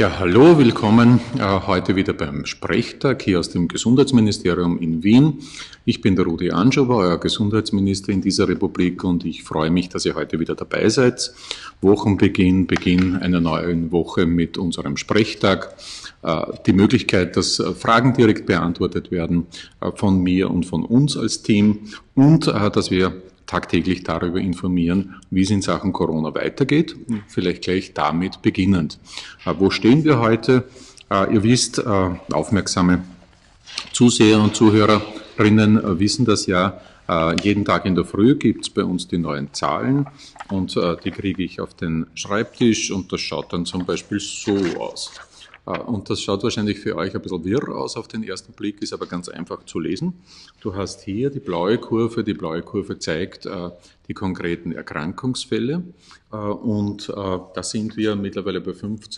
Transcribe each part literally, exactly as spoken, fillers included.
Ja, hallo, willkommen äh, heute wieder beim Sprechtag hier aus dem Gesundheitsministerium in Wien. Ich bin der Rudi Anschober, euer Gesundheitsminister in dieser Republik, und ich freue mich, dass ihr heute wieder dabei seid. Wochenbeginn, Beginn einer neuen Woche mit unserem Sprechtag. Äh, die Möglichkeit, dass äh, Fragen direkt beantwortet werden äh, von mir und von uns als Team, und äh, dass wir tagtäglich darüber informieren, wie es in Sachen Corona weitergeht. Vielleicht gleich damit beginnend. Äh, wo stehen wir heute? Äh, ihr wisst, äh, aufmerksame Zuseher und Zuhörerinnen äh, wissen das ja, äh, jeden Tag in der Früh gibt es bei uns die neuen Zahlen, und äh, die kriege ich auf den Schreibtisch, und das schaut dann zum Beispiel so aus. Und das schaut wahrscheinlich für euch ein bisschen wirr aus auf den ersten Blick, ist aber ganz einfach zu lesen. Du hast hier die blaue Kurve. Die blaue Kurve zeigt äh, die konkreten Erkrankungsfälle. Äh, und äh, da sind wir mittlerweile bei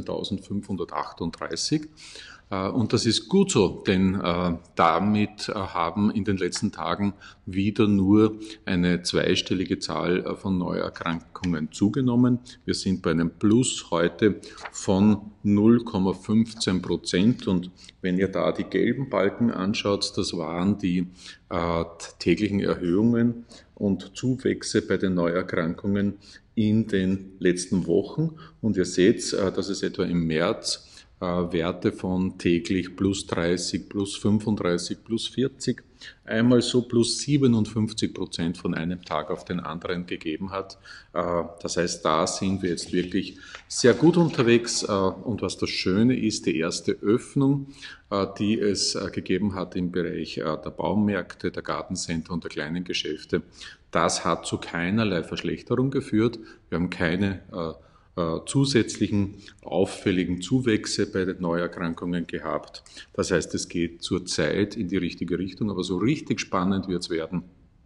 fünfzehntausendfünfhundertachtunddreißig. Und das ist gut so, denn äh, damit äh, haben in den letzten Tagen wieder nur eine zweistellige Zahl äh, von Neuerkrankungen zugenommen. Wir sind bei einem Plus heute von null Komma fünfzehn Prozent, und wenn ihr da die gelben Balken anschaut, das waren die äh, täglichen Erhöhungen und Zuwächse bei den Neuerkrankungen in den letzten Wochen, und ihr seht, äh, dass es etwa im März Werte von täglich plus dreißig, plus fünfunddreißig, plus vierzig, einmal so plus siebenundfünfzig Prozent von einem Tag auf den anderen gegeben hat. Das heißt, da sind wir jetzt wirklich sehr gut unterwegs, und was das Schöne ist, die erste Öffnung, die es gegeben hat im Bereich der Baumärkte, der Gartencenter und der kleinen Geschäfte, das hat zu keinerlei Verschlechterung geführt. Wir haben keine zusätzlichen auffälligen Zuwächse bei den Neuerkrankungen gehabt. Das heißt, es geht zurzeit in die richtige Richtung, aber so richtig spannend wird es werden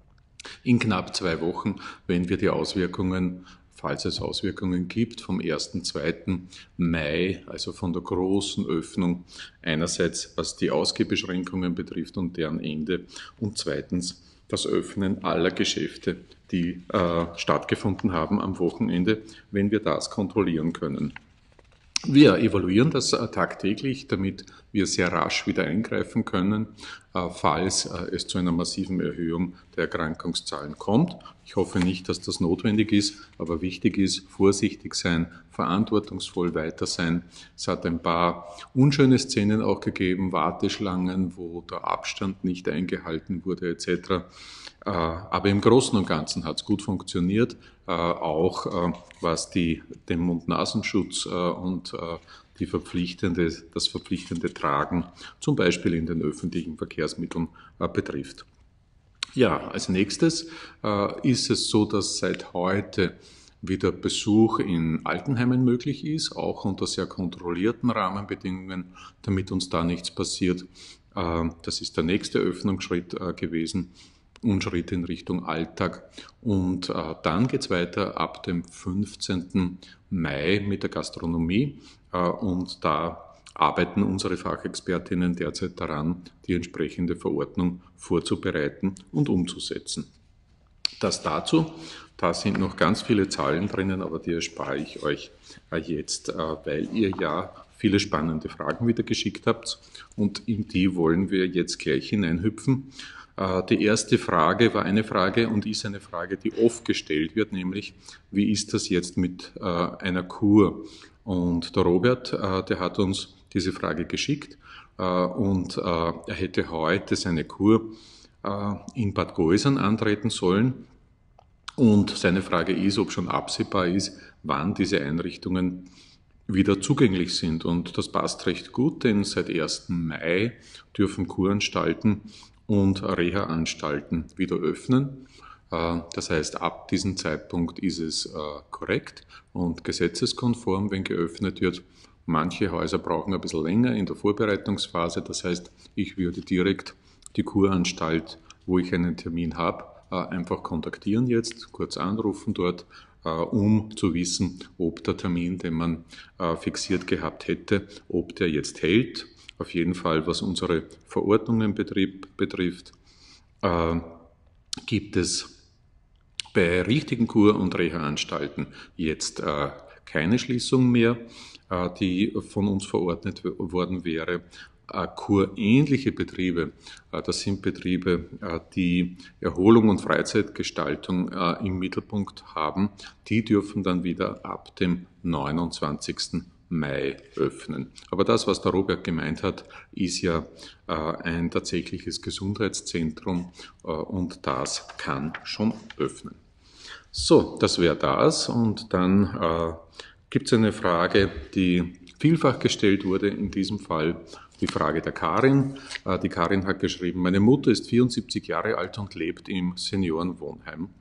in knapp zwei Wochen, wenn wir die Auswirkungen, falls es Auswirkungen gibt, vom ersten, zweiten Mai, also von der großen Öffnung, einerseits was die Ausgehbeschränkungen betrifft und deren Ende, und zweitens das Öffnen aller Geschäfte, die äh, stattgefunden haben am Wochenende, wenn wir das kontrollieren können. Wir evaluieren das äh, tagtäglich, damit wir sehr rasch wieder eingreifen können, äh, falls äh, es zu einer massiven Erhöhung der Erkrankungszahlen kommt. Ich hoffe nicht, dass das notwendig ist, aber wichtig ist, vorsichtig sein, verantwortungsvoll weiter sein. Es hat ein paar unschöne Szenen auch gegeben, Warteschlangen, wo der Abstand nicht eingehalten wurde et cetera. Aber im Großen und Ganzen hat es gut funktioniert, auch was die, den Mund-Nasenschutz und die verpflichtende, das verpflichtende Tragen, zum Beispiel in den öffentlichen Verkehrsmitteln, betrifft. Ja, als nächstes ist es so, dass seit heute wieder Besuch in Altenheimen möglich ist, auch unter sehr kontrollierten Rahmenbedingungen, damit uns da nichts passiert. Das ist der nächste Öffnungsschritt gewesen. Und Schritt in Richtung Alltag. Und äh, dann geht's weiter ab dem fünfzehnten Mai mit der Gastronomie. Äh, und da arbeiten unsere Fachexpertinnen derzeit daran, die entsprechende Verordnung vorzubereiten und umzusetzen. Das dazu. Da sind noch ganz viele Zahlen drinnen, aber die erspare ich euch äh, jetzt, äh, weil ihr ja viele spannende Fragen wieder geschickt habt. Und in die wollen wir jetzt gleich hineinhüpfen. Die erste Frage war eine Frage und ist eine Frage, die oft gestellt wird, nämlich, wie ist das jetzt mit äh, einer Kur? Und der Robert, äh, der hat uns diese Frage geschickt, äh, und äh, er hätte heute seine Kur äh, in Bad Gäusern antreten sollen. Und seine Frage ist, ob schon absehbar ist, wann diese Einrichtungen wieder zugänglich sind. Und das passt recht gut, denn seit ersten Mai dürfen Kuranstalten und Reha-Anstalten wieder öffnen. Das heißt, ab diesem Zeitpunkt ist es korrekt und gesetzeskonform, wenn geöffnet wird. Manche Häuser brauchen ein bisschen länger in der Vorbereitungsphase. Das heißt, ich würde direkt die Kuranstalt, wo ich einen Termin habe, einfach kontaktieren jetzt, kurz anrufen dort, um zu wissen, ob der Termin, den man fixiert gehabt hätte, ob der jetzt hält. Auf jeden Fall, was unsere Verordnungen betrifft, äh, gibt es bei richtigen Kur- und Reha-Anstalten jetzt äh, keine Schließung mehr. die von uns verordnet worden wäre. Kurähnliche Betriebe, das sind Betriebe, die Erholung und Freizeitgestaltung im Mittelpunkt haben, die dürfen dann wieder ab dem neunundzwanzigsten Mai öffnen. Aber das, was der Robert gemeint hat, ist ja ein tatsächliches Gesundheitszentrum und das kann schon öffnen. So, das wäre das und dann äh, gibt es eine Frage, die vielfach gestellt wurde, in diesem Fall die Frage der Karin. Äh, die Karin hat geschrieben, meine Mutter ist vierundsiebzig Jahre alt und lebt im Seniorenwohnheim.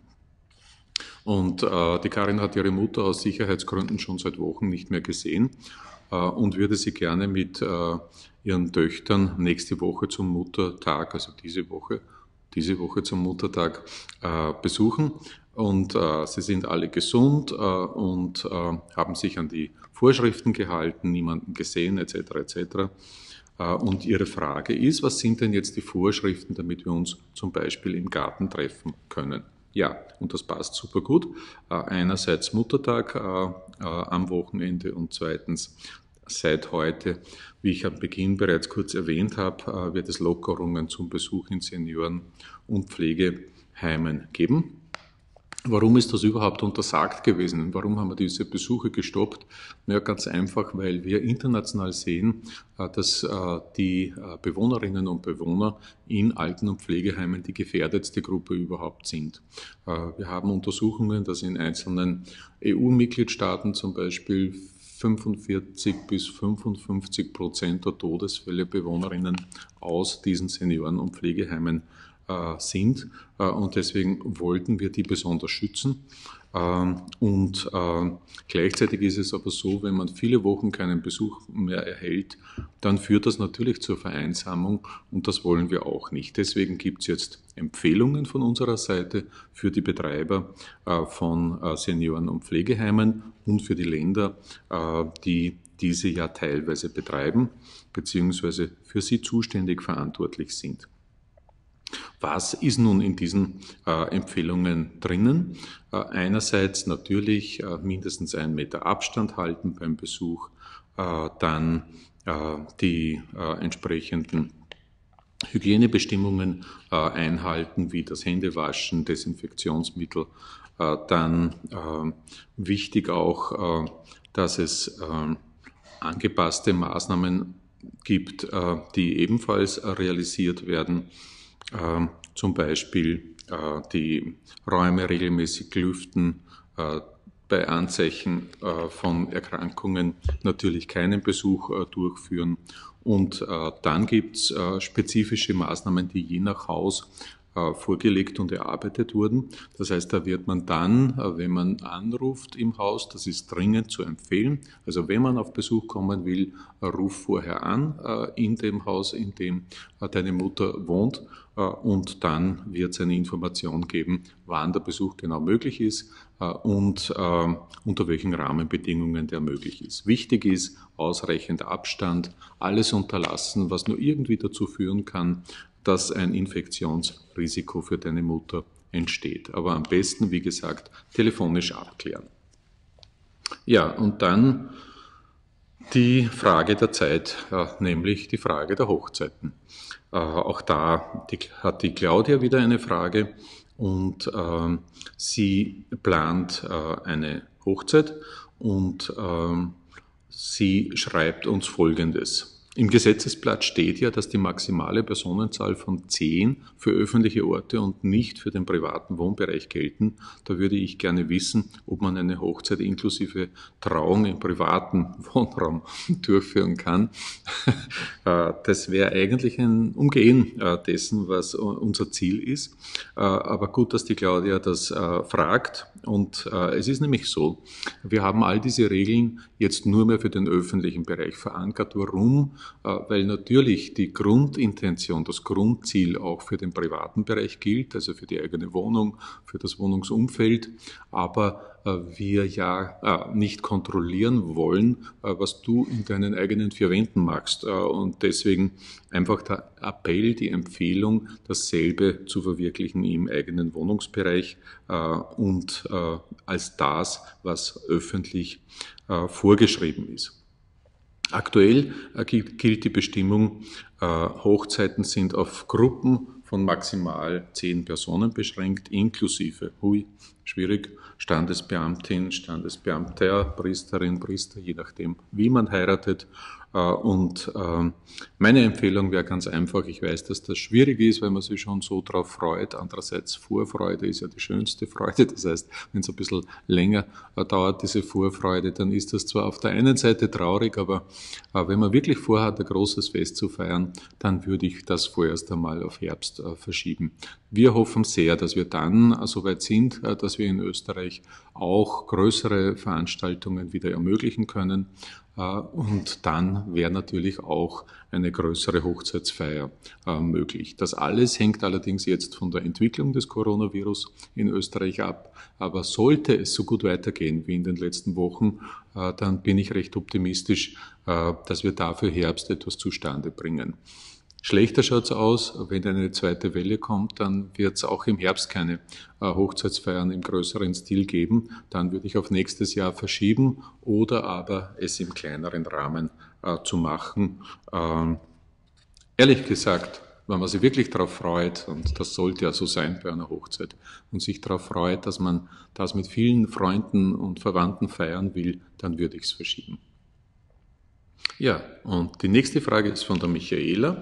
Und äh, die Karin hat ihre Mutter aus Sicherheitsgründen schon seit Wochen nicht mehr gesehen äh, und würde sie gerne mit äh, ihren Töchtern nächste Woche zum Muttertag, also diese Woche, diese Woche zum Muttertag äh, besuchen. Und äh, sie sind alle gesund äh, und äh, haben sich an die Vorschriften gehalten, niemanden gesehen, et cetera et cetera. Äh, und ihre Frage ist, was sind denn jetzt die Vorschriften, damit wir uns zum Beispiel im Garten treffen können? Ja, und das passt super gut. Äh, einerseits Muttertag äh, äh, am Wochenende und zweitens seit heute, wie ich am Beginn bereits kurz erwähnt habe, äh, wird es Lockerungen zum Besuch in Senioren- und Pflegeheimen geben. Warum ist das überhaupt untersagt gewesen? Warum haben wir diese Besuche gestoppt? Ja, ganz einfach, weil wir international sehen, dass die Bewohnerinnen und Bewohner in Alten- und Pflegeheimen die gefährdetste Gruppe überhaupt sind. Wir haben Untersuchungen, dass in einzelnen E U-Mitgliedstaaten zum Beispiel fünfundvierzig bis fünfundfünfzig Prozent der Todesfälle Bewohnerinnen aus diesen Senioren- und Pflegeheimen sind und deswegen wollten wir die besonders schützen. Und gleichzeitig ist es aber so, wenn man viele Wochen keinen Besuch mehr erhält, dann führt das natürlich zur Vereinsamung und das wollen wir auch nicht. Deswegen gibt es jetzt Empfehlungen von unserer Seite für die Betreiber von Senioren- und Pflegeheimen und für die Länder, die diese ja teilweise betreiben, beziehungsweise für sie zuständig verantwortlich sind. Was ist nun in diesen äh, Empfehlungen drinnen? Äh, einerseits natürlich äh, mindestens einen Meter Abstand halten beim Besuch, äh, dann äh, die äh, entsprechenden Hygienebestimmungen äh, einhalten, wie das Händewaschen, Desinfektionsmittel. Äh, dann äh, wichtig auch, äh, dass es äh, angepasste Maßnahmen gibt, äh, die ebenfalls äh, realisiert werden. Äh, zum Beispiel äh, die Räume regelmäßig lüften, äh, bei Anzeichen äh, von Erkrankungen natürlich keinen Besuch äh, durchführen. Und äh, dann gibt es äh, spezifische Maßnahmen, die je nach Haus äh, vorgelegt und erarbeitet wurden. Das heißt, da wird man dann, äh, wenn man anruft im Haus, das ist dringend zu empfehlen. Also wenn man auf Besuch kommen will, äh, ruf vorher an äh, in dem Haus, in dem äh, deine Mutter wohnt. Äh, und dann wird es eine Information geben, wann der Besuch genau möglich ist äh, und äh, unter welchen Rahmenbedingungen der möglich ist. Wichtig ist, ausreichend Abstand, alles unterlassen, was nur irgendwie dazu führen kann, dass ein Infektionsrisiko für deine Mutter entsteht. Aber am besten, wie gesagt, telefonisch abklären. Ja, und dann die Frage der Zeit, äh, nämlich die Frage der Hochzeiten. Äh, auch da die, hat die Claudia wieder eine Frage und äh, sie plant äh, eine Hochzeit und äh, sie schreibt uns Folgendes. Im Gesetzesblatt steht ja, dass die maximale Personenzahl von zehn für öffentliche Orte und nicht für den privaten Wohnbereich gelten. Da würde ich gerne wissen, ob man eine Hochzeit inklusive Trauung im privaten Wohnraum durchführen kann. Das wäre eigentlich ein Umgehen dessen, was unser Ziel ist. Aber gut, dass die Claudia das fragt. Und es ist nämlich so, wir haben all diese Regeln jetzt nur mehr für den öffentlichen Bereich verankert. Warum? Weil natürlich die Grundintention, das Grundziel auch für den privaten Bereich gilt, also für die eigene Wohnung, für das Wohnungsumfeld, aber wir ja nicht kontrollieren wollen, was du in deinen eigenen vier Wänden machst. Und deswegen einfach der Appell, die Empfehlung, dasselbe zu verwirklichen im eigenen Wohnungsbereich und als das, was öffentlich vorgeschrieben ist. Aktuell äh, gilt, gilt die Bestimmung, äh, Hochzeiten sind auf Gruppen von maximal zehn Personen beschränkt, inklusive, hui, schwierig, Standesbeamtin, Standesbeamter, Priesterin, Priester, je nachdem, wie man heiratet. Und meine Empfehlung wäre ganz einfach, ich weiß, dass das schwierig ist, weil man sich schon so drauf freut. Andererseits, Vorfreude ist ja die schönste Freude. Das heißt, wenn es ein bisschen länger dauert, diese Vorfreude, dann ist das zwar auf der einen Seite traurig, aber wenn man wirklich vorhat, ein großes Fest zu feiern, dann würde ich das vorerst einmal auf Herbst verschieben. Wir hoffen sehr, dass wir dann so weit sind, dass wir in Österreich auch größere Veranstaltungen wieder ermöglichen können. Und dann wäre natürlich auch eine größere Hochzeitsfeier möglich. Das alles hängt allerdings jetzt von der Entwicklung des Coronavirus in Österreich ab. Aber sollte es so gut weitergehen wie in den letzten Wochen, dann bin ich recht optimistisch, dass wir dafür Herbst etwas zustande bringen. Schlechter schaut es aus, wenn eine zweite Welle kommt, dann wird es auch im Herbst keine äh, Hochzeitsfeiern im größeren Stil geben. Dann würde ich auf nächstes Jahr verschieben oder aber es im kleineren Rahmen äh, zu machen. Ähm, ehrlich gesagt, wenn man sich wirklich darauf freut, und das sollte ja so sein bei einer Hochzeit, und sich darauf freut, dass man das mit vielen Freunden und Verwandten feiern will, dann würde ich es verschieben. Ja, und die nächste Frage ist von der Michaela.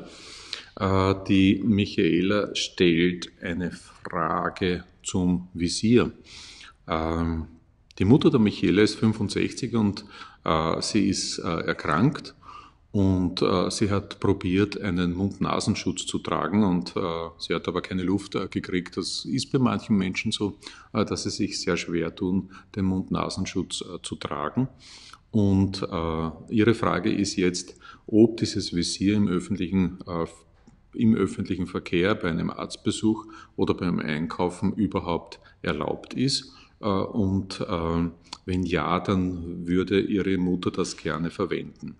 Die Michaela stellt eine Frage zum Visier. Die Mutter der Michaela ist fünfundsechzig und sie ist erkrankt und sie hat probiert, einen Mund-Nasenschutz zu tragen und sie hat aber keine Luft gekriegt. Das ist bei manchen Menschen so, dass sie sich sehr schwer tun, den Mund-Nasenschutz zu tragen. Und äh, ihre Frage ist jetzt, ob dieses Visier im öffentlichen, äh, im öffentlichen Verkehr, bei einem Arztbesuch oder beim Einkaufen überhaupt erlaubt ist. Äh, und äh, wenn ja, dann würde ihre Mutter das gerne verwenden.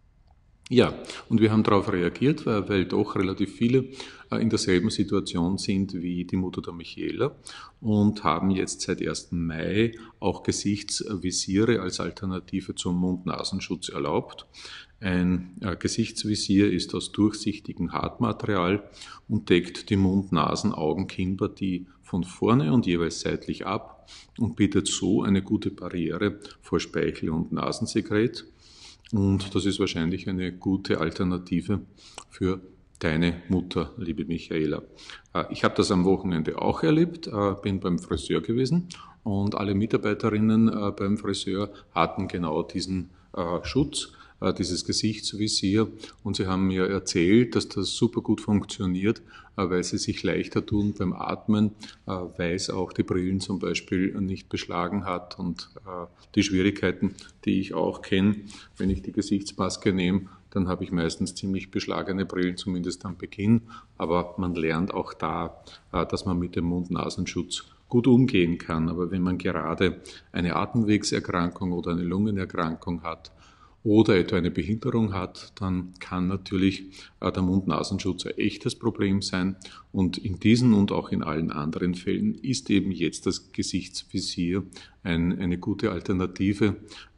Ja, und wir haben darauf reagiert, weil, weil doch relativ viele äh, in derselben Situation sind wie die Mutter der Michaela und haben jetzt seit ersten Mai auch Gesichtsvisiere als Alternative zum Mund-Nasenschutz erlaubt. Ein äh, Gesichtsvisier ist aus durchsichtigem Hartmaterial und deckt die Mund-Nasen-Augen-Kinnpartie von vorne und jeweils seitlich ab und bietet so eine gute Barriere vor Speichel- und Nasensekret. Und das ist wahrscheinlich eine gute Alternative für deine Mutter, liebe Michaela. Ich habe das am Wochenende auch erlebt, bin beim Friseur gewesen und alle Mitarbeiterinnen beim Friseur hatten genau diesen Schutz, dieses Gesichtsvisier, und sie haben mir erzählt, dass das super gut funktioniert, weil sie sich leichter tun beim Atmen, weil es auch die Brillen zum Beispiel nicht beschlagen hat und die Schwierigkeiten, die ich auch kenne, wenn ich die Gesichtsmaske nehme, dann habe ich meistens ziemlich beschlagene Brillen, zumindest am Beginn, aber man lernt auch da, dass man mit dem Mund-Nasenschutz gut umgehen kann. Aber wenn man gerade eine Atemwegserkrankung oder eine Lungenerkrankung hat, oder etwa eine Behinderung hat, dann kann natürlich der Mund-Nasenschutz ein echtes Problem sein. Und in diesen und auch in allen anderen Fällen ist eben jetzt das Gesichtsvisier ein, eine gute Alternative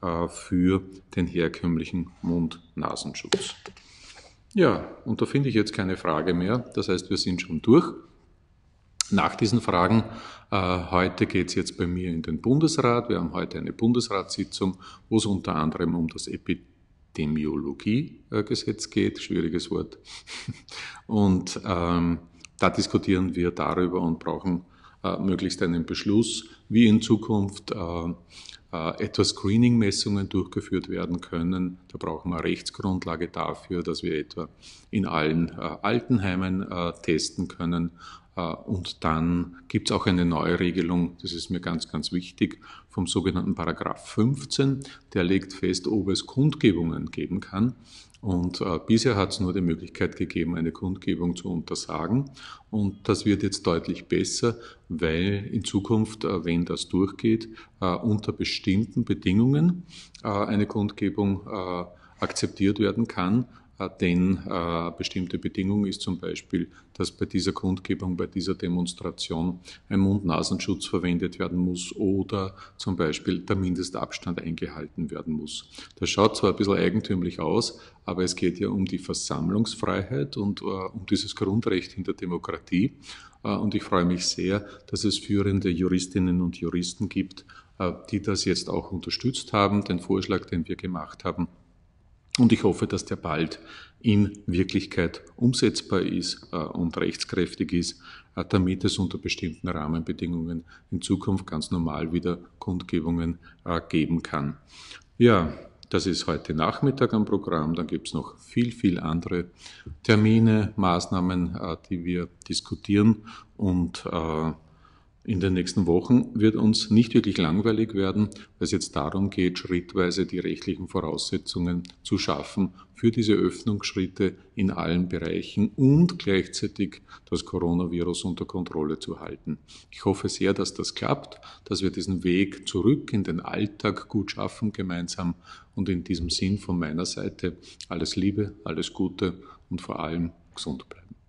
für den herkömmlichen Mund-Nasenschutz. Ja, und da finde ich jetzt keine Frage mehr. Das heißt, wir sind schon durch. Nach diesen Fragen, äh, heute geht es jetzt bei mir in den Bundesrat. Wir haben heute eine Bundesratssitzung, wo es unter anderem um das Epidemiologiegesetz geht, schwieriges Wort. Und ähm, da diskutieren wir darüber und brauchen äh, möglichst einen Beschluss, wie in Zukunft äh, äh, etwa Screening-Messungen durchgeführt werden können. Da brauchen wir eine Rechtsgrundlage dafür, dass wir etwa in allen äh, Altenheimen äh, testen können. Und dann gibt es auch eine Neuregelung, das ist mir ganz, ganz wichtig, vom sogenannten Paragraph fünfzehn, der legt fest, ob es Kundgebungen geben kann. Und äh, bisher hat es nur die Möglichkeit gegeben, eine Kundgebung zu untersagen. Und das wird jetzt deutlich besser, weil in Zukunft, äh, wenn das durchgeht, äh, unter bestimmten Bedingungen äh, eine Kundgebung äh, akzeptiert werden kann. denn äh, bestimmte Bedingung ist zum Beispiel, dass bei dieser Kundgebung, bei dieser Demonstration ein Mund-Nasenschutz verwendet werden muss oder zum Beispiel der Mindestabstand eingehalten werden muss. Das schaut zwar ein bisschen eigentümlich aus, aber es geht ja um die Versammlungsfreiheit und äh, um dieses Grundrecht in der Demokratie. Äh, und ich freue mich sehr, dass es führende Juristinnen und Juristen gibt, äh, die das jetzt auch unterstützt haben, den Vorschlag, den wir gemacht haben. Und ich hoffe, dass der bald in Wirklichkeit umsetzbar ist äh, und rechtskräftig ist, äh, damit es unter bestimmten Rahmenbedingungen in Zukunft ganz normal wieder Kundgebungen äh, geben kann. Ja, das ist heute Nachmittag am Programm. Dann gibt es noch viel, viel andere Termine, Maßnahmen, äh, die wir diskutieren. Und äh, in den nächsten Wochen wird uns nicht wirklich langweilig werden, weil es jetzt darum geht, schrittweise die rechtlichen Voraussetzungen zu schaffen für diese Öffnungsschritte in allen Bereichen und gleichzeitig das Coronavirus unter Kontrolle zu halten. Ich hoffe sehr, dass das klappt, dass wir diesen Weg zurück in den Alltag gut schaffen gemeinsam. Und in diesem Sinn von meiner Seite alles Liebe, alles Gute und vor allem gesund bleiben.